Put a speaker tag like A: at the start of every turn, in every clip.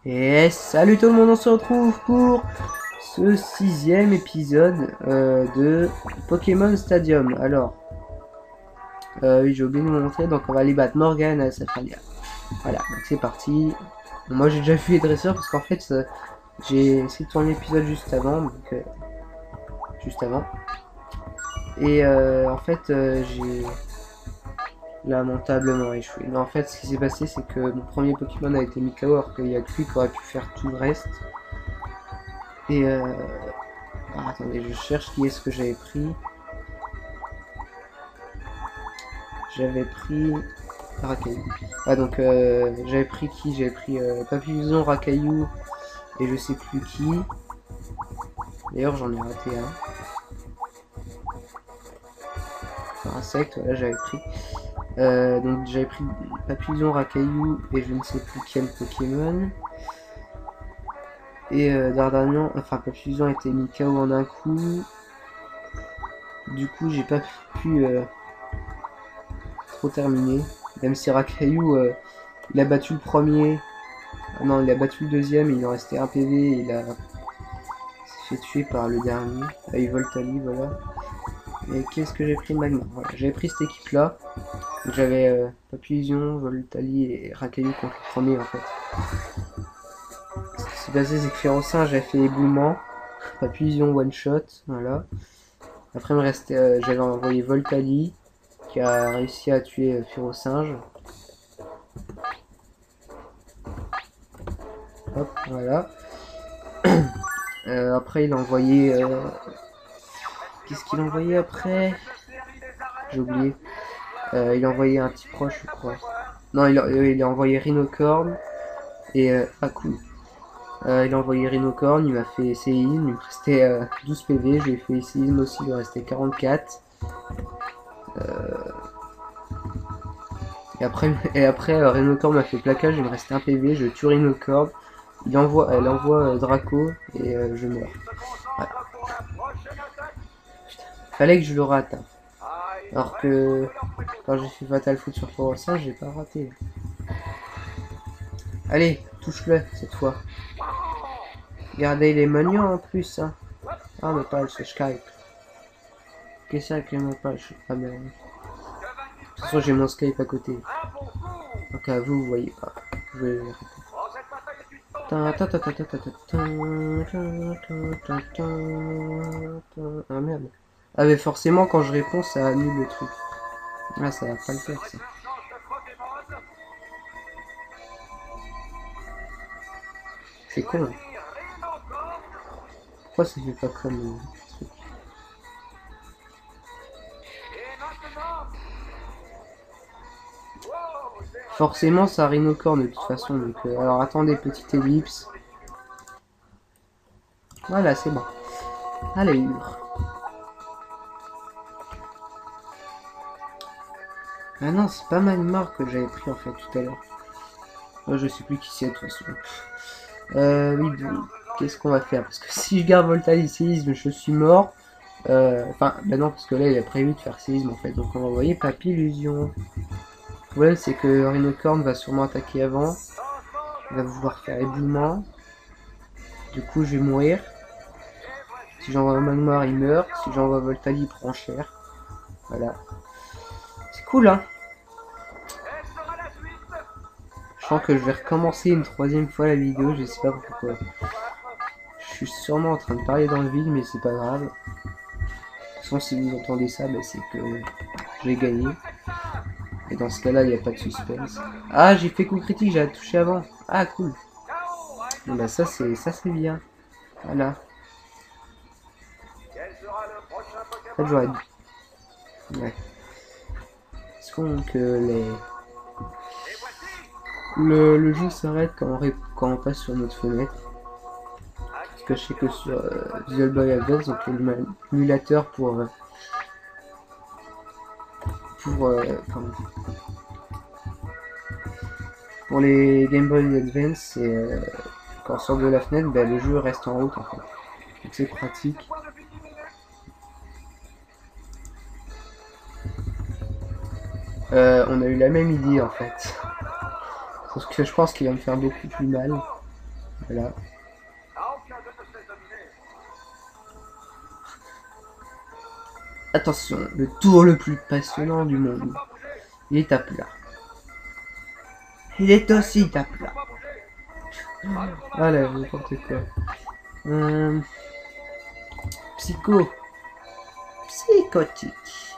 A: Et salut tout le monde, on se retrouve pour ce 6e épisode de Pokémon Stadium. Alors, oui, j'ai oublié de vous montrer, donc on va aller battre Morgan à Safaria. Voilà, donc c'est parti. Bon, moi j'ai déjà vu les dresseurs parce qu'en fait j'ai essayé de tourner l'épisode juste avant, donc juste avant. Et en fait j'ai lamentablement échoué. Mais en fait ce qui s'est passé c'est que mon premier Pokémon a été mis KO alors qu'il y a que lui qui aurait pu faire tout le reste. Et alors, attendez, je cherche qui est-ce que j'avais pris. J'avais pris Rakaillou. Ah donc j'avais pris qui? J'avais pris Papillon, Rakaillou et je sais plus qui. D'ailleurs j'en ai raté un. Insecte, voilà j'avais pris. Donc j'avais pris Papillon, Rakaillou et je ne sais plus quel Pokémon. Et Dardanian, enfin Papillon a été mis KO en un coup. Du coup j'ai pas pu trop terminer. Même si Rakaillou il a battu le premier. Ah non, il a battu le deuxième, il en restait un PV et il s'est fait tuer par le dernier. Avec Voltali, voilà. Et qu'est-ce que j'ai pris? Magma. Voilà, j'avais pris cette équipe là. J'avais Papillon, Voltali et Rakaillou contre le premier en fait. Ce qui s'est passé c'est que Férocinge j'ai fait éboulement. Papillon one shot, voilà. Après il me restait, j'avais envoyé Voltali qui a réussi à tuer Férocinge. Hop, voilà. Après il a envoyé... Qu'est-ce qu'il a envoyé après? J'ai oublié. Il a envoyé un petit proche, je crois. Non, il a envoyé Rhinocorn et Aku. Il a envoyé Rhinocorn, il m'a fait séisme, il me restait 12 PV, je lui ai fait séisme aussi, il me restait 44. Et après Rhinocorn m'a fait plaquage, il me restait 1 PV, je tue Rhinocorn, elle envoie Draco et je meurs. Voilà. Fallait que je le rate. Hein. Alors que quand j'ai fait Fatal Foot sur Férocinge, j'ai pas raté. Allez, touche-le cette fois. Regardez, il est mignon en plus. Hein. Ah, mais pas ce Skype. Qu'est-ce que c'est pas? Ah, merde. De toute façon, j'ai mon Skype à côté. Donc, à vous, vous voyez pas. Vous voyez. Ah merde. Ah, mais forcément, quand je réponds, ça annule le truc. Ah, ça va pas le faire, ça. C'est con. Pourquoi ça fait pas comme truc? Forcément, ça Rhinocorn de toute façon. Donc, alors, attendez, petite ellipse. Voilà, c'est bon. Allez, hurle. Ah non, c'est pas Magmar que j'avais pris en fait tout à l'heure. Je sais plus qui c'est de toute façon. Oui, bon, qu'est-ce qu'on va faire? Parce que si je garde Voltali séisme, je suis mort. Enfin, bah non, parce que là il a prévu de faire séisme en fait. Donc on va envoyer Papillusion. Le problème c'est que Rhinocorn va sûrement attaquer avant. Il va vouloir faire éboulement. Du coup je vais mourir. Si j'envoie Magmar il meurt. Si j'envoie Voltali il prend cher. Voilà. C'est cool hein. Je sens que je vais recommencer une 3e fois la vidéo, je sais pas pourquoi. Je suis sûrement en train de parler dans le vide, mais c'est pas grave. De toute façon, si vous entendez ça, bah, c'est que j'ai gagné. Et dans ce cas-là, il n'y a pas de suspense. Ah, j'ai fait coup critique, j'ai touché avant. Ah, cool. Bon, bah ça c'est bien. Voilà. En fait, j'aurais dit. Ouais. Est-ce que le jeu s'arrête quand on passe sur notre fenêtre? Parce que je sais que sur Visual Boy Advance, donc l'émulateur pour les Game Boy Advance, quand on sort de la fenêtre, bah, le jeu reste en route en fait. Donc c'est pratique. On a eu la même idée en fait. Sauf que je pense qu'il va me faire beaucoup plus mal. Voilà. Attention, le tour le plus passionnant du monde. Il est à plat. Il est aussi à plat. Voilà, n'importe quoi. Psychotique.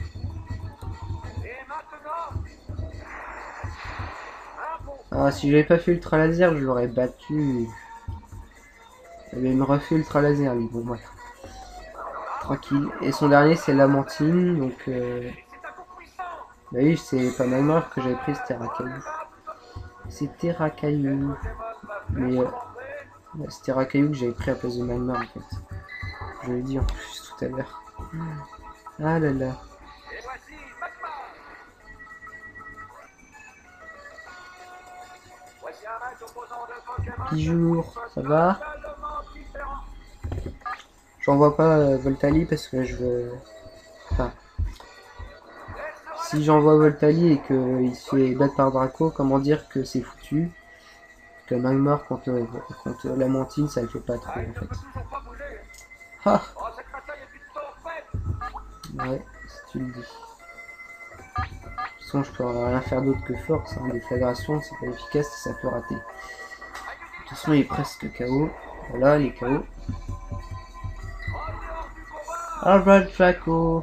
A: Ah, si j'avais pas fait ultra laser, je l'aurais battu. Mais il me refait ultra laser, lui. Bon, voilà. Tranquille. Et son dernier, c'est Lamantine. Donc, bah oui, c'est pas Magmar que j'avais pris, c'était Rakaillou. C'était Rakaillou. Mais c'était Rakaillou que j'avais pris à place de Magmar, en fait. Je l'ai dit en plus tout à l'heure. Ah là là. Bonjour, ça va? J'envoie pas Voltali parce que je veux... Enfin... Si j'envoie Voltali et qu'il se fait battre par Draco, comment dire que c'est foutu? Que Magmar contre Lamantine, ça le fait pas trop en fait. Ah! Ouais, si tu le dis. De toute façon, je peux rien faire d'autre que force. Hein. Déflagration, c'est pas efficace et ça peut rater. De toute façon, il est presque KO. Voilà, il est KO. Alright, Draco.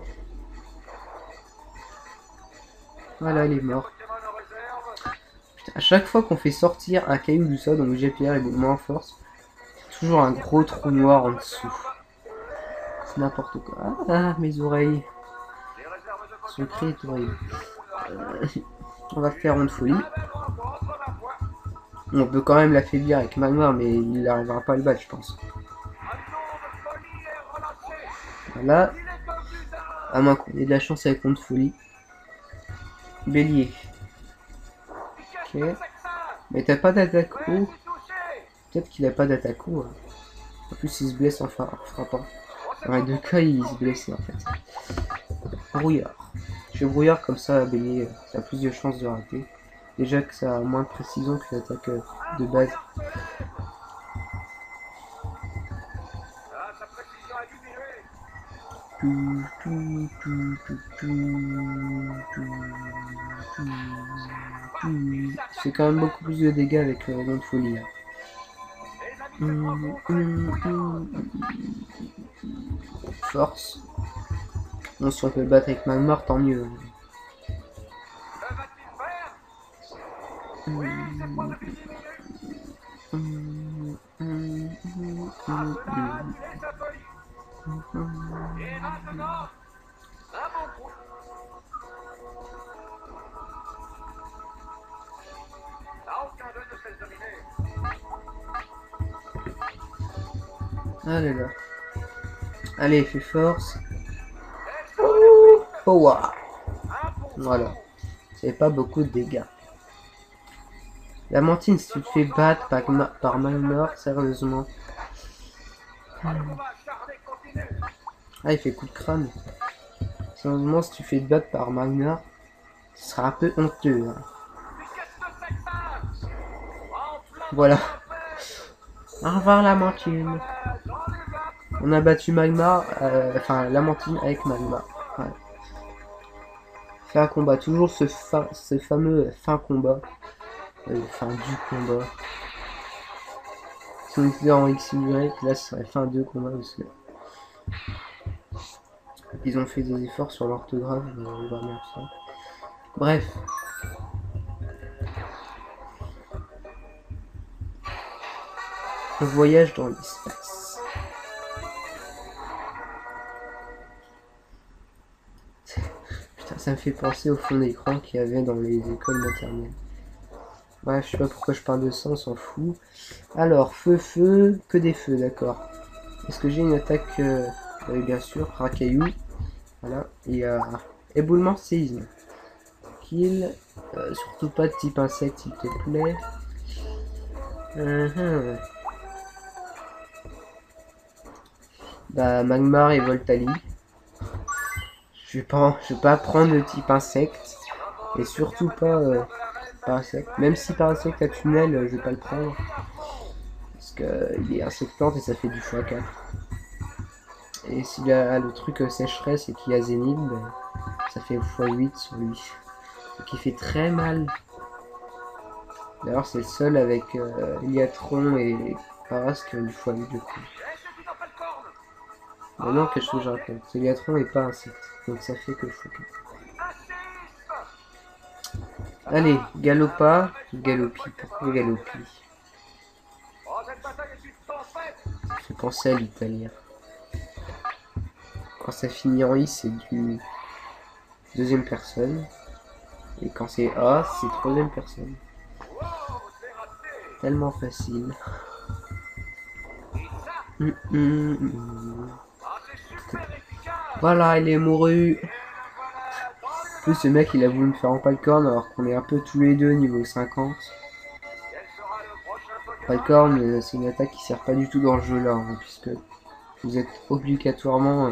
A: Voilà, il est mort. Putain, à chaque fois qu'on fait sortir un caillou du sol, donc GPR est moins en force, toujours un gros trou noir en dessous. C'est n'importe quoi. Ah, mes oreilles. Ce cri est horrible. On va faire Ronde Folie. On peut quand même l'affaiblir avec Magmar, mais il n'arrivera pas à le battre, je pense. Voilà. À moins qu'on ait de la chance avec Ronde Folie. Bélier. Ok. Mais t'as pas d'attaque haut. Peut-être qu'il a pas d'attaque haut. Hein. En plus, il se blesse en frappant. Dans les deux cas, il se blessait en fait. Brouillard. Je fais brouillard comme ça, Bélier, ça a plus de chances de rater. Déjà que ça a moins de précision que l'attaque de base. C'est quand même beaucoup plus de dégâts avec Ronde Folie. Force. Bon, si on peut le battre avec Magmar, tant mieux. Allez là. Allez, fais force. Power. Voilà. C'est pas beaucoup de dégâts. Lamantine, si tu te fais battre par Magmar, sérieusement. Ah, il fait coup de crâne. Sérieusement, si tu fais te battre par Magmar, ce sera un peu honteux. Hein. Voilà. Au revoir, Lamantine. On a battu Magmar, enfin Lamantine avec Magmar. Ouais. Fait un combat, toujours ce fameux fin combat. Fin du combat. Si on était en XY, là ce serait fin 2 combat parce que ils ont fait des efforts sur l'orthographe, mais on va bien ça. Bref. On voyage dans l'espace. Putain, ça me fait penser au fond d'écran qu'il y avait dans les écoles maternelles. Bref, je sais pas pourquoi je parle de ça, on s'en fout. Alors, feu, que des feux, d'accord. Est-ce que j'ai une attaque oui, bien sûr, Rakaillou. Voilà, et éboulement séisme. Kill. Surtout pas de type insecte, s'il te plaît. Bah, Magmar et Voltali. Je vais pas prendre de type insecte. Et surtout pas... Parasect. Même si Parasect a tunnel, je vais pas le prendre. qu'il est insectante et ça fait du x4. Et s'il a le truc sécheresse et qu'il y a Zénith, ben, ça fait x8 sur lui. Donc il fait très mal. D'ailleurs c'est le seul avec Liatron et Paras qui ont du x8 du coup. Maintenant quelque chose que je raconte. C'est Liatron et pas insecte. Donc ça fait que x4. Allez, Galopa, Galopi. Pourquoi Galopi? Ça fait penser à l'italien. Quand ça finit en I, c'est du deuxième personne. Et quand c'est A, c'est troisième personne. Tellement facile. Voilà, il est mouru. En plus, ce mec, il a voulu me faire en Palcorn alors qu'on est un peu tous les deux niveau 50. Palcorn, c'est une attaque qui sert pas du tout dans le jeu là, hein, puisque vous êtes obligatoirement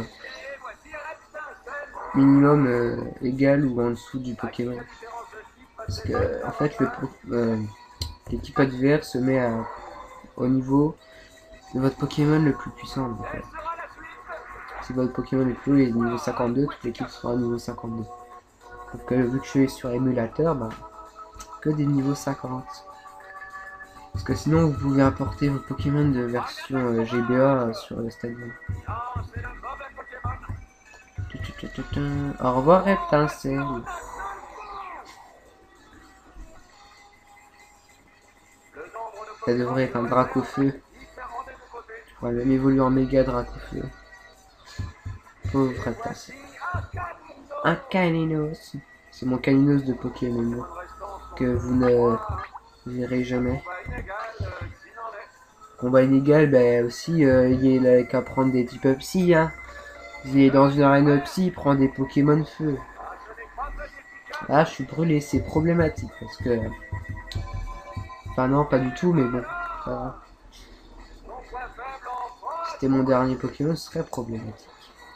A: minimum égal ou en dessous du Pokémon. Parce que en fait l'équipe adverse se met au niveau de votre Pokémon le plus puissant. Donc, si votre Pokémon le plus haut est niveau 52, toute l'équipe sera à niveau 52. Sauf que vu que je suis sur émulateur, bah, que des niveaux 50. Parce que sinon vous pouvez importer vos Pokémon de version GBA sur le stadium. Au revoir Reptincelle. Ça devrait être un Dracofeu. Je pourrais même évoluer en méga Dracofeu. Pauvre Reptincelle. Un Caninos. C'est mon Caninos de Pokémon que vous ne verrez jamais. Combat inégal, bah aussi, il n'a qu'à prendre des types psy, hein. Il est dans une arène psy, il prend des Pokémon feu. Là, je suis brûlé, c'est problématique parce que. Enfin, non, pas du tout, mais bon. Si c'était mon dernier Pokémon, ce serait problématique.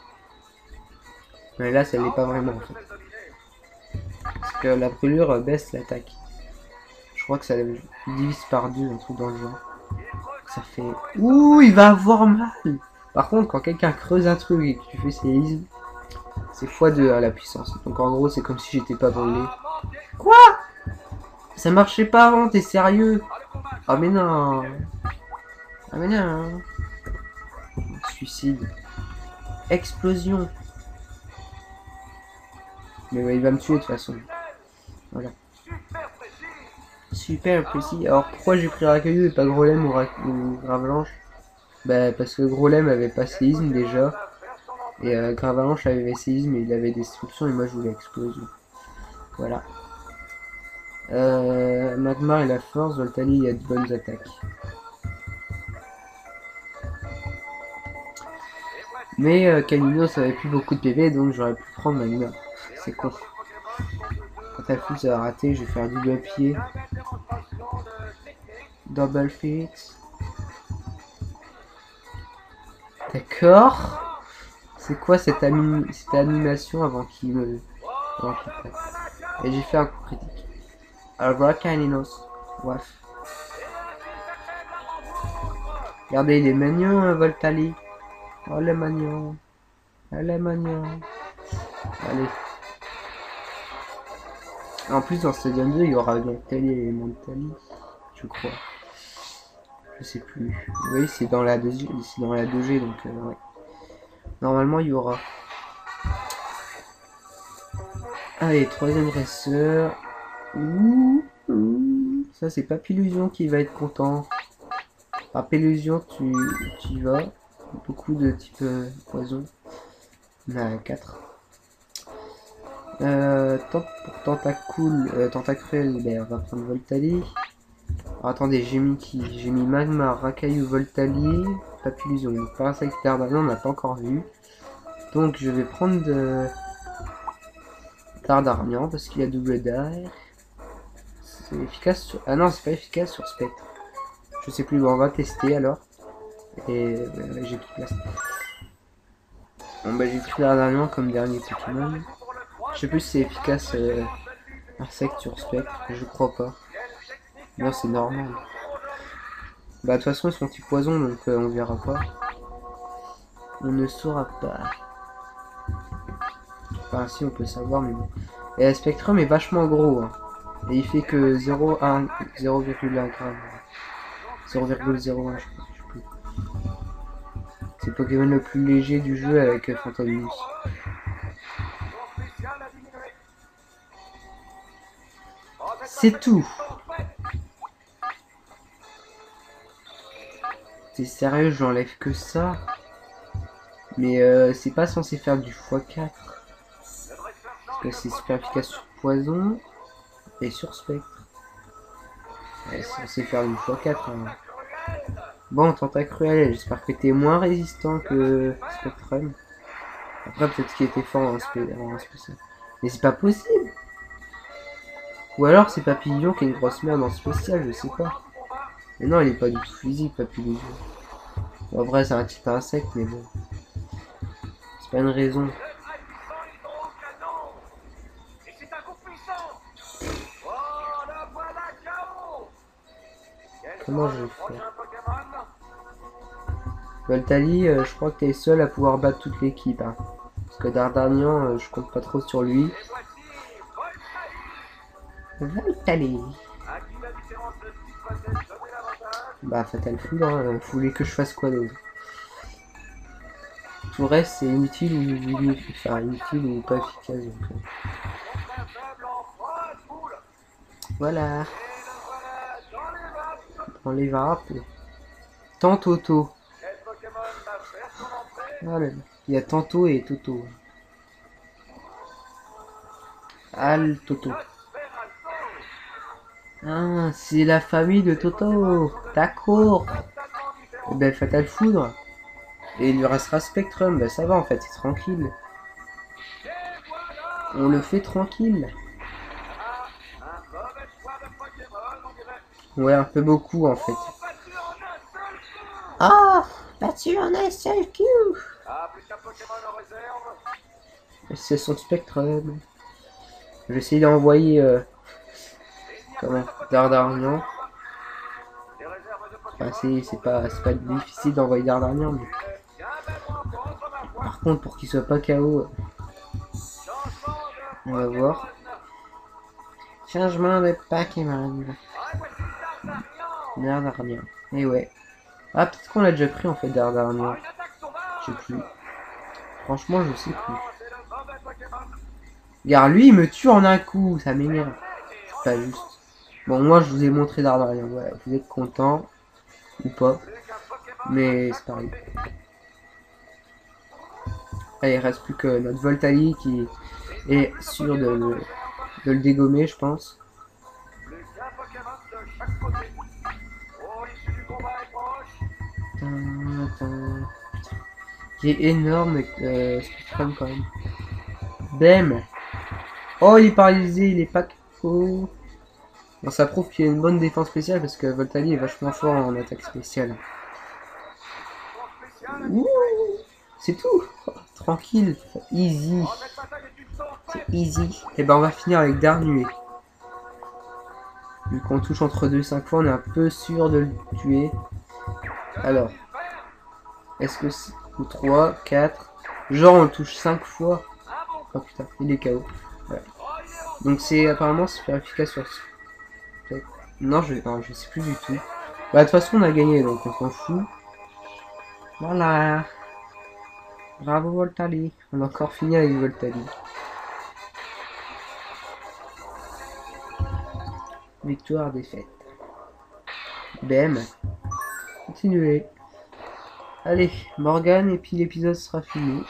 A: Mais là, ça l'est pas vraiment en fait. Parce que la brûlure baisse l'attaque. Je crois que ça divise par 2, un truc dans le genre. Ça fait. Ouh, il va avoir mal! Par contre, quand quelqu'un creuse un truc et que tu fais séisme, c'est x2 à la puissance. Donc en gros, c'est comme si j'étais pas brûlé. Quoi? Ça marchait pas avant, t'es sérieux? Ah mais non. Ah mais non. Suicide. Explosion. Mais ouais, il va me tuer de toute façon. Voilà. Super précis. Alors pourquoi j'ai pris Racaillou et pas Grolem ou Gravalanche? Bah parce que Grolem avait pas séisme déjà. Et Gravalanche avait séisme et il avait destruction et moi je voulais explosion. Voilà. Magmar et la force, Voltali il y a de bonnes attaques. Mais Caninos avait plus beaucoup de PV donc j'aurais pu prendre Magmar. C'est con. Quand t'as fou ça va rater, je vais faire double pied. Double fit. D'accord. C'est quoi cette animation avant qu'il me... passe. Et j'ai fait un coup critique. Alors voilà Caninos. Waf. Regardez, il est mignon, Voltali. Oh, le mignon. Elle est mignon. Allez. En plus, dans Stadium 2, il y aura Voltali et Montali. Je crois. Je sais plus. Oui, c'est dans la 2G, donc ouais. Normalement, il y aura. Allez, troisième dresseur. Ça, c'est Papillusion qui va être content. Papillusion, tu y vas. Beaucoup de type poison. On a 4. Pour Tentacruel, ben, on va prendre Voltali. Alors, attendez, j'ai mis Magma, Racaillou, Voltali, Papillusion. Parasite Dardanien, on n'a pas encore vu. Donc je vais prendre de Dardarnian parce qu'il a double d'air. C'est efficace sur... Ah non, c'est pas efficace sur Spectre. Je sais plus, bon, on va tester alors. Et j'ai tout placé. Bon bah j'ai pris Dardarnian comme dernier Pokémon. Je sais plus si c'est efficace insecte sur Spectre, je crois pas. Non, c'est normal. Bah de toute façon ils sont type poison donc on verra pas. On ne saura pas. Enfin si on peut savoir mais bon. Et Spectrum est vachement gros. Hein. Et il fait que 0,1 gramme. 0,01 je crois. Je sais plus. C'est le Pokémon le plus léger du jeu avec Fantominus. C'est tout. T'es sérieux, j'enlève que ça. Mais c'est pas censé faire du x4. Parce que c'est super efficace sur poison et sur spectre. C'est censé faire du x4. Hein. Bon, Tentacruel, j'espère que t'es moins résistant que Spectrum. Après, peut-être qu'il était fort en spécial. Mais c'est pas possible. Ou alors c'est Papillon qui est une grosse merde en spécial, je sais pas. Mais non, il est pas du tout physique, Papillon. En vrai, c'est un type insecte, mais bon. C'est pas une raison. Comment je vais faire? Voltali, je crois que t'es seul à pouvoir battre toute l'équipe. Hein. Parce que Dardarnian, je compte pas trop sur lui. Voltali. Bah, Fatal Foudre, hein. Vous voulez que je fasse quoi d'autre? Tout le reste, c'est inutile ou pas efficace. Donc, voilà. Dans les vapes. Tantoto. Voilà. Il y a Tanto et Toto. Al Toto. Ah, c'est la famille de Toto. D'accord. Et ben, Fatal Foudre. Et il lui restera Spectrum. Ben, ça va en fait, c'est tranquille. On le fait tranquille. Ouais, un peu beaucoup en fait. Ah, battu en un seul coup. C'est son Spectrum. Je vais essayer d'envoyer comment Dardarnian. Enfin, c'est pas difficile d'envoyer Dardarnian. Mais... Par contre, pour qu'il soit pas KO, on va voir. Changement de Pokémon. Dardarnian. Et ouais. Ah, peut-être qu'on l'a déjà pris en fait, Dardarnian. Je sais plus. Franchement, je sais plus. Regarde, lui, il me tue en un coup. Ça m'énerve. C'est pas juste. Bon, moi, je vous ai montré Dardarnian. Voilà, vous êtes content ou pas. Mais c'est pareil. Allez, il reste plus que notre Voltali qui est sûr de le dégommer, je pense. Qui est énorme, Spectrum quand même. Bam. Oh, il est paralysé, il est pas KO. Bon, ça prouve qu'il y a une bonne défense spéciale parce que Voltali est vachement fort en attaque spéciale. C'est tout. Oh, tranquille, easy. C'est easy. Et ben on va finir avec Darnué. Vu qu'on touche entre 2 et 5 fois, on est un peu sûr de le tuer. Alors, est-ce que c'est... ou 3, 4... Genre on le touche 5 fois. Oh putain, il est KO. Ouais. Donc c'est apparemment super efficace sur... Non, je sais plus du tout. Bah de toute façon on a gagné, donc on s'en fout. Voilà. Bravo Voltali. On a encore fini avec Voltali. Victoire, défaite. BM. Continuez. Allez, Morgane, et puis l'épisode sera fini.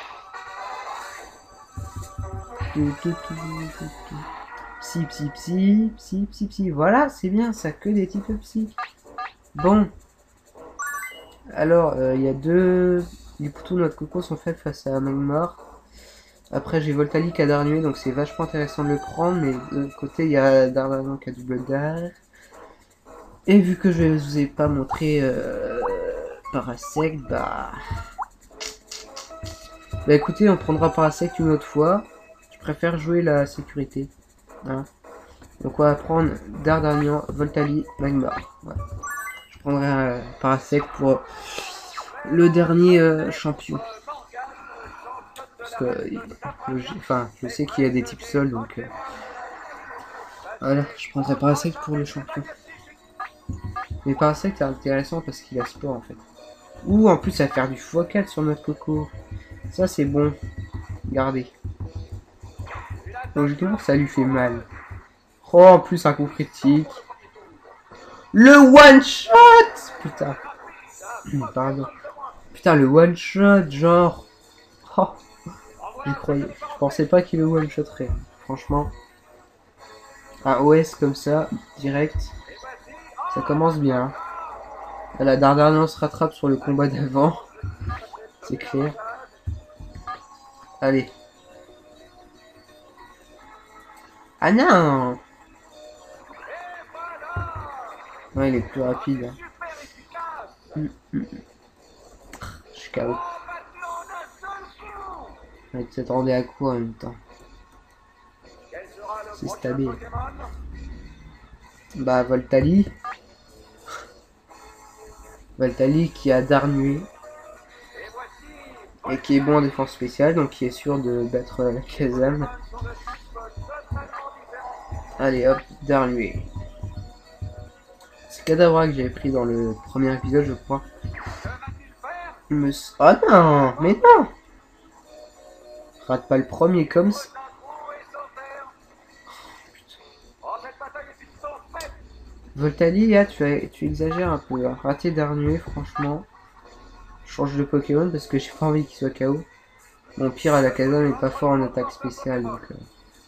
A: Psy, psy, psy, psy, psy, psy. Voilà, c'est bien, ça que des types psy. Bon. Alors, il y a deux... Du coup, tous notre coco sont faits face à Magmar. Après, j'ai Voltali qui a Darnué, donc c'est vachement intéressant de le prendre. Mais de l'autre côté, il y a Dardarnian qui a double Dar. Et vu que je ne vous ai pas montré Parasect, bah écoutez, on prendra Parasect une autre fois. Je préfère jouer la sécurité. Hein. Donc on va prendre Dardarnian, Voltali, Magmar. Ouais. Je prendrai un Parasect pour le dernier champion. Parce que, enfin, je sais qu'il y a des types sols, donc voilà, je prendrai Parasect pour le champion. Mais Parasect c'est intéressant parce qu'il a sport en fait. Ouh, en plus, ça va faire du x4 sur notre coco. Ça, c'est bon. Regardez. Logiquement, ça lui fait mal. Oh, en plus, un coup critique. Le one shot. Putain. Pardon. Putain, le one shot, genre. Oh, j'y croyais. Je pensais pas qu'il le one shotterait. Franchement. Un OS comme ça, direct. Ça commence bien. La Dardanelle se rattrape sur le combat d'avant. C'est clair. Allez. Ah non. Ouais, il est plus rapide. Je suis KO. Ouais, tu t'attendais à quoi en même temps? C'est stabé. Bah, Voltali. Voltali qui a Darnué. Et qui est bon en défense spéciale, donc qui est sûr de battre la Kazam. Allez hop, Darnué. C'est Kadabra que j'avais pris dans le premier épisode, je crois. Oh non, mais non! Rate pas le premier comme ça. Voltali, là, tu exagères un peu. Hein. Rater Darnué, franchement. Je change de Pokémon parce que j'ai pas envie qu'il soit KO. Mon pire à la Kazam n'est pas fort en attaque spéciale. Donc, de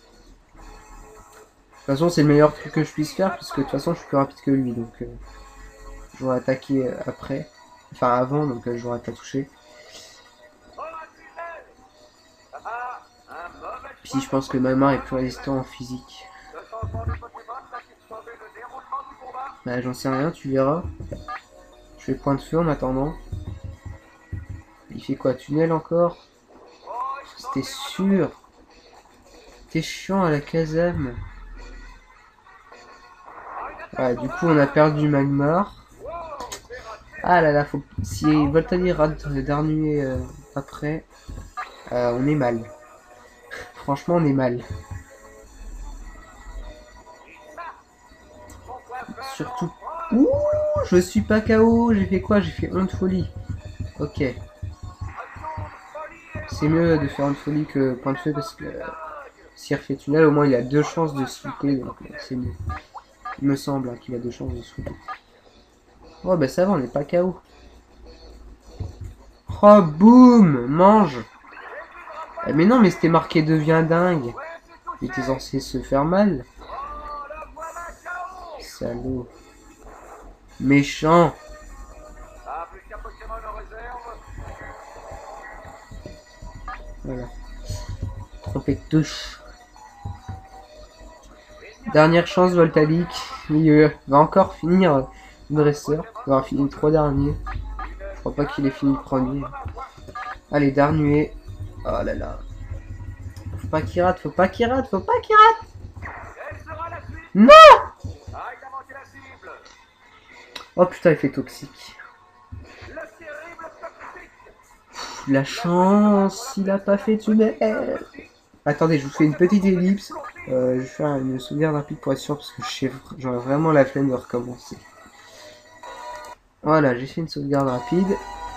A: toute façon, c'est le meilleur truc que je puisse faire puisque de toute façon, je suis plus rapide que lui. Donc, je vais attaquer après. Enfin, avant, donc je vais pas toucher. Puis je pense que Magmar est plus résistant en physique. Bah, j'en sais rien, tu verras. Je fais point de feu en attendant. Il fait quoi? Tunnel encore? C'était sûr. T'es chiant à la Kazam. Ouais, du coup, on a perdu Magmar. Ah là là, faut... si Voltali rate Darnué après, on est mal. Franchement, on est mal. Surtout... Ouh, je suis pas KO. J'ai fait quoi? J'ai fait honte folie. Ok. C'est mieux de faire honte folie que point de feu parce que s'il refait tunnel, au moins il a 2 chances de sweeper, donc c'est mieux. Il me semble hein, qu'il a 2 chances de sweeper. Oh bah ça va, on n'est pas KO. Oh boum, mange. Mais non, mais c'était marqué devient dingue. Il était censé se faire mal. Salaud. Méchant. Voilà. Trompé de touche. Dernière chance, Voltalic. Il va encore finir dresseur. Il va finir 3 derniers. Je crois pas qu'il ait fini le premier. Allez, Darnué. Oh là là. Faut pas qu'il rate, faut pas qu'il rate, faut pas qu'il rate. Non! Oh putain, il fait toxique. La chance, il a pas fait tunnel. Attendez, je vous fais une petite ellipse. Je vais faire une sauvegarde rapide pour être sûr parce que j'aurais vraiment la flemme de recommencer. Voilà, j'ai fait une sauvegarde rapide.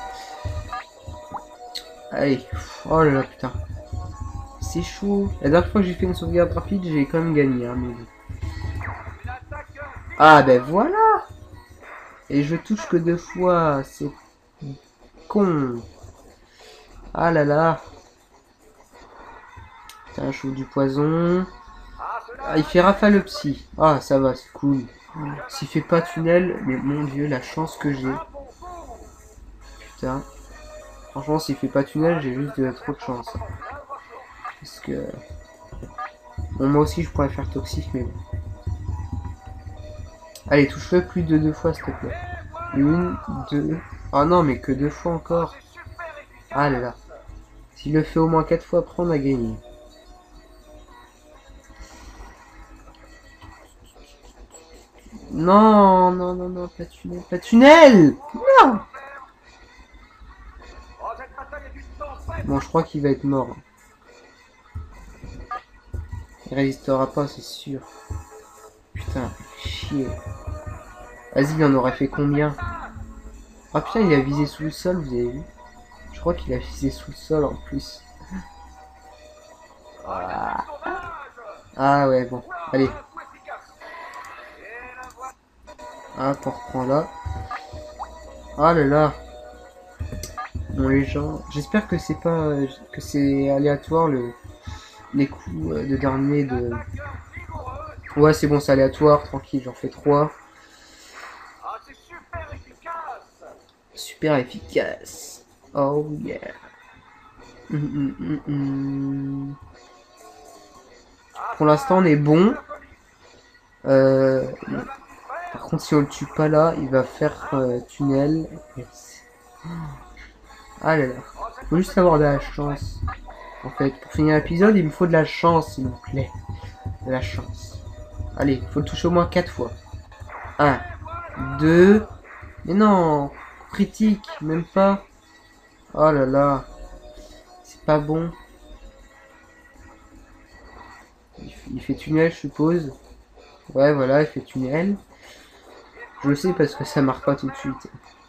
A: Allez, oh là là, putain. C'est chaud. La dernière fois que j'ai fait une sauvegarde rapide, j'ai quand même gagné. Hein, mais... Ah ben voilà. Et je touche que 2 fois. C'est con. Ah là là. Putain, je joue du poison. Ah, il fait rafale psy. Ah, ça va, c'est cool. S'il fait pas tunnel, mais mon dieu, la chance que j'ai. Putain. Franchement, s'il fait pas tunnel, j'ai juste trop de chance. Parce que... Bon, moi aussi, je pourrais faire toxique, mais bon. Allez, touche-le plus de 2 fois, s'il te plaît. 1, 2... Ah non, mais que 2 fois encore. Ah là là. S'il le fait au moins 4 fois, après, on a gagné. Non, non, non, non, pas tunnel, pas tunnel. Non. Bon, je crois qu'il va être mort. Il résistera pas, c'est sûr. Putain, chier. Vas-y, il en aurait fait combien? Ah putain, il a visé sous le sol, vous avez vu? Je crois qu'il a visé sous le sol en plus. Ah, ah ouais, bon, allez. Hop, on reprend là. Ah là là. Bon les gens, j'espère que c'est pas que c'est aléatoire les coups de dernier de. Ouais c'est bon, c'est aléatoire, tranquille, j'en fais 3. Super efficace. Oh yeah. Pour l'instant on est bon. Par contre si on le tue pas là, il va faire tunnel. Ah là là. Faut juste avoir de la chance. En fait, pour finir l'épisode, il me faut de la chance, s'il vous plaît. De la chance. Allez, faut le toucher au moins 4 fois. 1, 2. Mais non, critique, même pas. Oh là là. C'est pas bon. Il fait tunnel, je suppose. Ouais, voilà, il fait tunnel. Je le sais parce que ça marque pas tout de suite.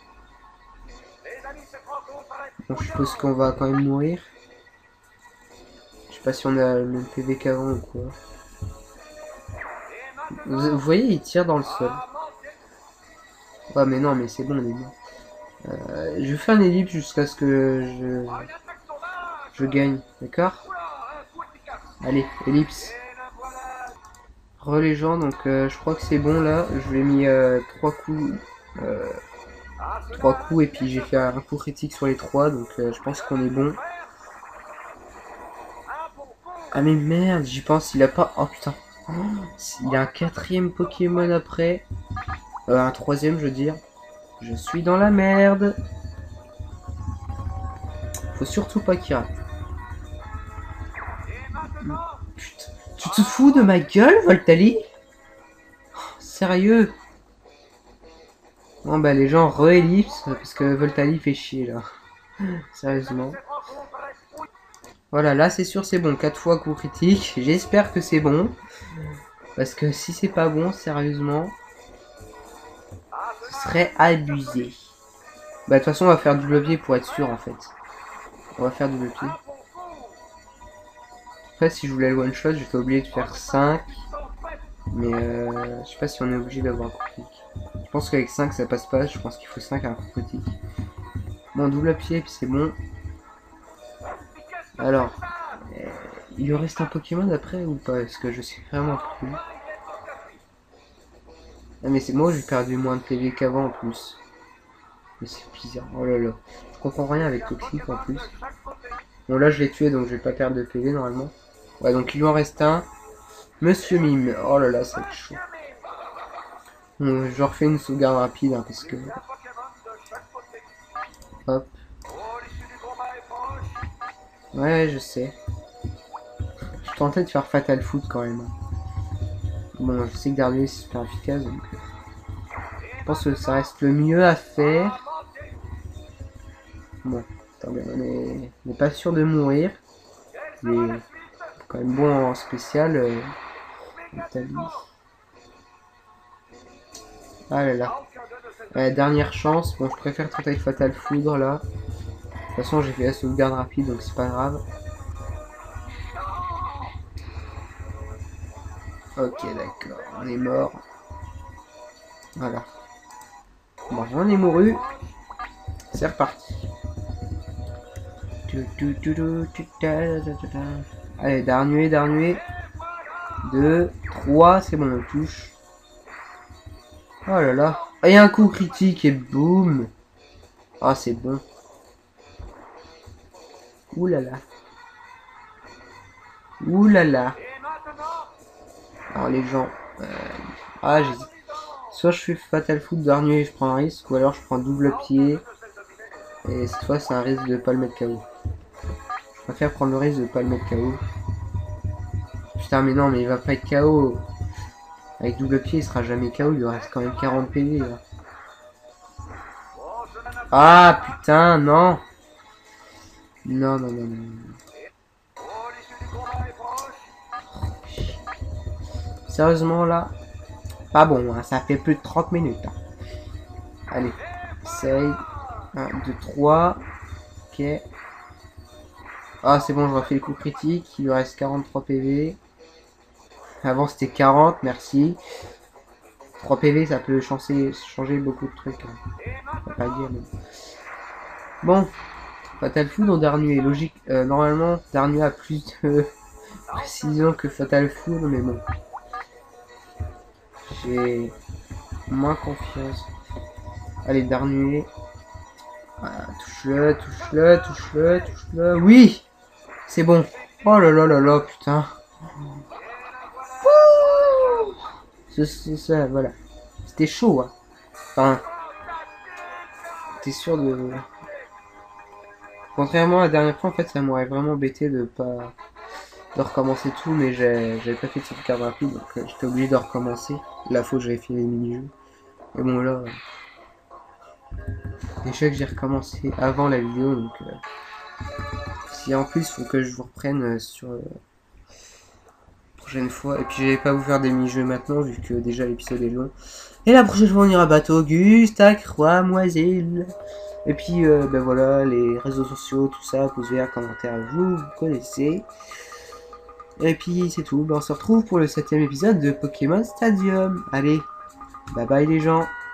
A: Bon, je suppose qu'on va quand même mourir. Je sais pas si on a le même PV qu'avant ou quoi. Vous voyez, il tire dans le sol. Ouais, mais non, mais c'est bon, on est bon. Je fais un ellipse jusqu'à ce que je gagne, d'accord? Allez, ellipse. Les gens, donc je crois que c'est bon là. Je lui ai mis 3 coups. 3 coups et puis j'ai fait un coup critique sur les 3, donc je pense qu'on est bon. Ah mais merde, j'y pense, il a pas... Oh putain. Oh, il y a un 4ème Pokémon après. Un 3ème, je veux dire. Je suis dans la merde. Faut surtout pas qu'il rate. Putain. Tu te fous de ma gueule, Voltali? Oh, sérieux? Bon bah les gens re-ellipse parce que Voltali fait chier là. Sérieusement. Voilà, là c'est sûr c'est bon. 4 fois coup critique. J'espère que c'est bon. Parce que si c'est pas bon, sérieusement, ce serait abusé. Bah de toute façon on va faire double pied pour être sûr en fait. On va faire double pied. Après si je voulais le one shot, j'étais obligé de faire 5. Mais je sais pas si on est obligé d'avoir un coup critique. Je pense qu'avec 5 ça passe pas, je pense qu'il faut 5 à un coup critique. Bon, double pied, puis c'est bon. Alors, il lui reste un Pokémon après ou pas? Parce que je sais vraiment plus. Ah mais c'est moi, j'ai perdu moins de PV qu'avant en plus. Mais c'est bizarre, oh là là. Je comprends rien avec Toxic en plus. Bon là je l'ai tué donc je vais pas perdre de PV normalement. Ouais donc il lui en reste un. Monsieur Mime, oh là là ça va être chaud. Bon, je refais une sauvegarde rapide hein, parce que... Hop. Ouais je sais. Je tentais de faire Fatal Foot quand même. Bon je sais que Dardier c'est super efficace donc... Je pense que ça reste le mieux à faire. Bon, attendez, on n'est pas sûr de mourir. Mais quand même bon en spécial. Ah là là. Dernière chance. Bon, je préfère tenter avec Fatal Foudre là. De toute façon, j'ai fait la sauvegarde rapide donc c'est pas grave. Ok, d'accord. On est mort. Voilà. Bon, on est mouru. C'est reparti. Allez, dernier. 2, 3, c'est bon, on touche. Oh là là. Et un coup critique et boum. Ah, c'est bon. Ouh là là. Ouh là là. Alors les gens. Ah, j'hésite. Soit je fais Fatal Foot dernier et je prends un risque, ou alors je prends double pied. Et cette fois, c'est un risque de pas le mettre KO. Je préfère prendre le risque de pas le mettre KO. Putain, mais non, mais il va pas être KO. Avec double pied, il sera jamais KO, il lui reste quand même 40 PV là. Ah putain, non. Non, non, non, non. Sérieusement là, pas bon, hein, ça fait plus de 30 minutes. Hein. Allez, save. 1, 2, 3. Ok. Ah c'est bon, je refais le coup critique, il lui reste 43 PV. Avant c'était 40, merci. 3 PV ça peut changer beaucoup de trucs. Hein. Faut pas dire, mais... Bon, Fatal Food en dernier, logique. Normalement, dernier a plus de précision que Fatal Food, mais bon. J'ai moins confiance. Allez, dernier. Voilà, touche-le, touche-le, touche-le, touche-le. Oui! C'est bon. Oh là là là là, putain. C'est ça, voilà. C'était chaud, hein. Enfin, t'es sûr de... Contrairement à la dernière fois, en fait, ça m'aurait vraiment bêté de pas... de recommencer tout, mais j'avais pas fait de sauvegarde rapide, donc j'étais obligé de recommencer. Là, faut que je vérifie les mini-jeux. Et bon, là... Déjà que j'ai recommencé avant la vidéo, donc... si en plus, faut que je vous reprenne sur... prochaine fois. Et puis j'allais pas vous faire des mini-jeux maintenant vu que déjà l'épisode est long. Et la prochaine fois on ira bateau Auguste à Croix-Moisille. Et puis ben voilà, les réseaux sociaux, tout ça, pouce vert, commentaire, vous connaissez. Et puis c'est tout, ben, on se retrouve pour le 7ème épisode de Pokémon Stadium. Allez, bye bye les gens.